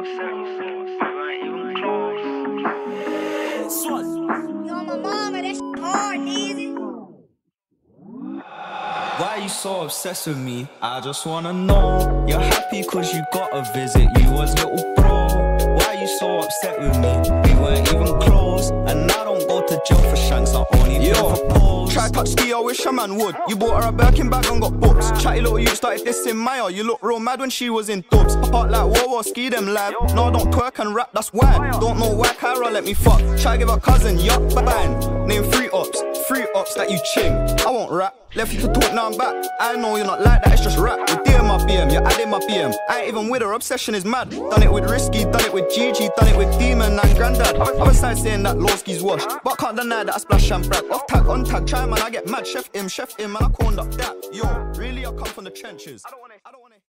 Yo, my mama, that shit hard, easy. Why you so obsessed with me? I just wanna know. You're happy cause you got a visit, you was little bro. Why you so upset with me? We weren't even close. And I don't go to jail for shanks, I only for pose. Try touch ski, I wish a man would. You bought her a Birkin bag and got books. Chatty little you started dissing Maya. You look real mad when she was in dubs. Pop out like whoa, ski them lad. No, I don't twerk and rap, that's why. Don't know why Kyra let me fuck. Try give her cousin, yup, bang. Name 3 ops that you ching. I won't rap. Left you to talk, now I'm back. I know you're not like that, it's just rap. You DM my BM, you're adding my BM. I ain't even with her, obsession is mad. Done it with Risky, done it with Gigi, done it with Demon and Grandad. Other side saying that Lowski's washed, but can't deny that I splash and brag. Off tag, on tag, try man, I get mad. Chef him, man, I corned up that. Yo, really, I come from the trenches.